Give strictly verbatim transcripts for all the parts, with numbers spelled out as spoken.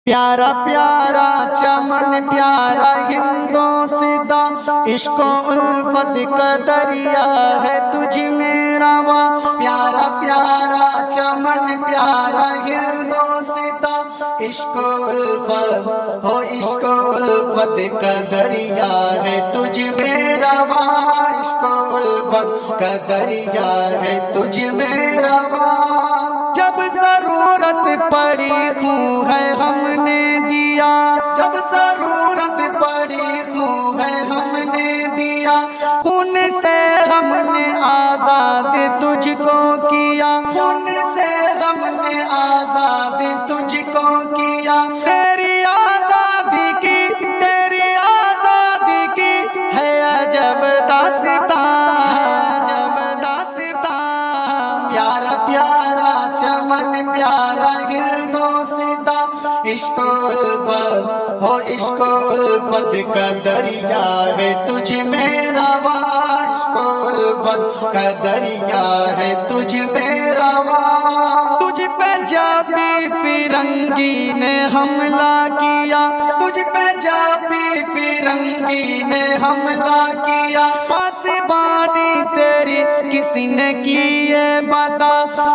پیارا پیارا چمن پیارا ہندوستاں، عشق و الفت کا دریا ہے تجھ میں رواں۔ پیارا پیارا چمن پیارا ہندوستاں، عشق و الفت ہو عشق و الفت کا دریا ہے تجھ میں رواں۔ عشق و الفت کا دریا ہے تجھ میں رواں۔ جب ضرورت پڑی خون ہے ہم نے دیا، جب ضرورت پڑی خون ہے ہم نے دیا، خون سے ہم نے آزاد تجھ کو کیا، خون سے ہم نے آزاد تجھ کو کیا۔ تیری آزادی کی تیری آزادی کی ہے عجب داستاں، عجب داستاں۔ پیارا پیارا چمن پیارا ہندوستاں، عشق و الفت ہو عشق و الفت کا دریا ہے تجھ میں رواں۔ عشق و الفت کا دریا ہے تجھ میں رواں۔ تجھ پہ جب بھی فرنگی نے حملہ کیا، تجھ پہ جب بھی فرنگی نے حملہ کیا، پاسبانی تیری کس نے کی ہے بتا،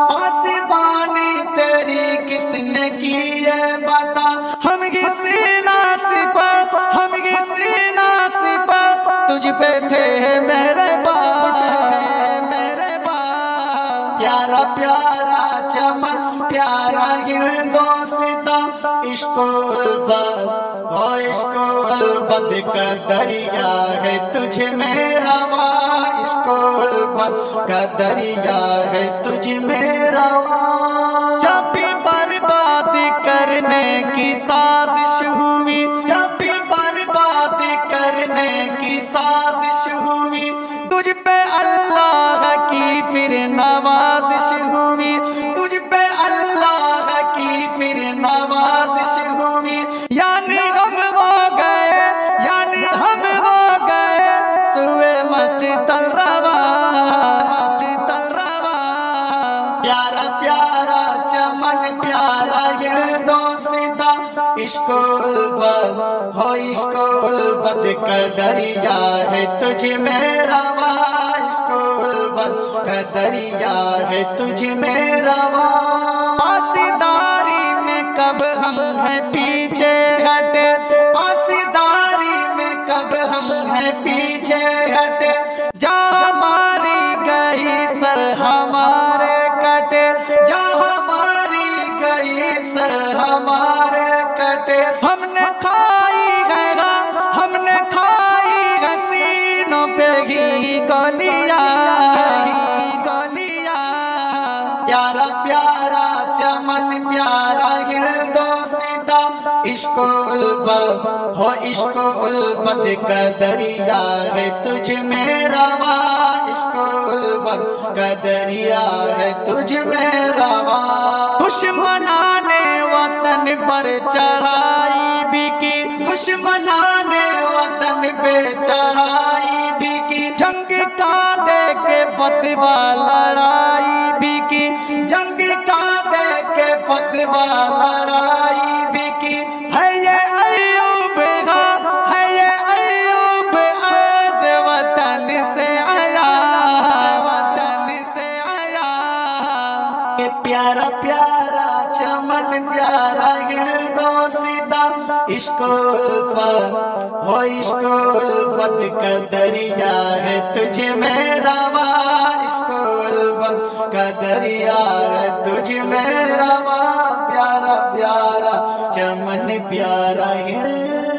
پاسبانی تیری کس نے کی ہے بتا۔ ہم کسی ناسپر ہم کسی ناسپر تجھ پہ تھے میرے باپ، میرے باپ۔ پیارا پیارا چمن پیارا ہندوستاں، عشق و الفت ہو عشق و الفت کا دریا ہے تجھ میں رواں۔ عشق و الفت کا دریا ہے تجھ میں رواں۔ جب بھی برباد کرنے کی سازش ہوئی، جب بھی برباد کرنے کی سازش ہوئی، تجھ پہ اللہ کی پھر نوازش ہوئی، تجھ پہ اللہ کی پھر نوازش ہوئی۔ یعنی ہم ہو گئے یعنی ہم ہو گئے سوئے مقتل رواں، مقتل رواں۔ پیارا پیارا چمن پیارا ہندوستاں، عشق و الفت ہو عشق و الفت کا دریا ہے تجھ میں رواں۔ عشق و الفت کا دریا ہے تجھ میں رواں۔ پاسداری میں کب ہم ہیں پیچھے ہٹے، پاسداری میں کب ہم ہیں پیچھے ہٹے، جہاں ہماری گئی سر ہمارے کٹے، جہاں ہماری گئی سر ہمارے کٹے۔ ہم نے کھائی گیا ہم نے کھائی گیا سینوں پہ ہی گولیاں، گولیاں۔ پیارا پیارا چمن پیارا ہندوستاں، عشق و الفت ہو عشق و الفت کا دریا ہے تجھ میں رواں۔ عشق و الفت کا دریا ہے تجھ میں رواں۔ دشمنان وطن پر چڑھائی بھی کی، دشمنان وطن پہ چڑھائی بھی کی، جنگ کا دے کے فتویٰ لڑائی بھی کی، جنگ کا دے کے فتویٰ لڑائی بھی کی۔ ہے یہ ایوب ہے یہ ایوب عز وطن سے آیا، وطن سے آیا۔ کہ پیارا پیارا چمن پیارا ہندوستاں، عشق و الفت ہو عشق و الفت کا دریا ہے تجھ میں رواں۔ عشق و الفت کا دریا ہے تجھ میں رواں۔ پیارا پیارا چمن پیارا ہندوستاں۔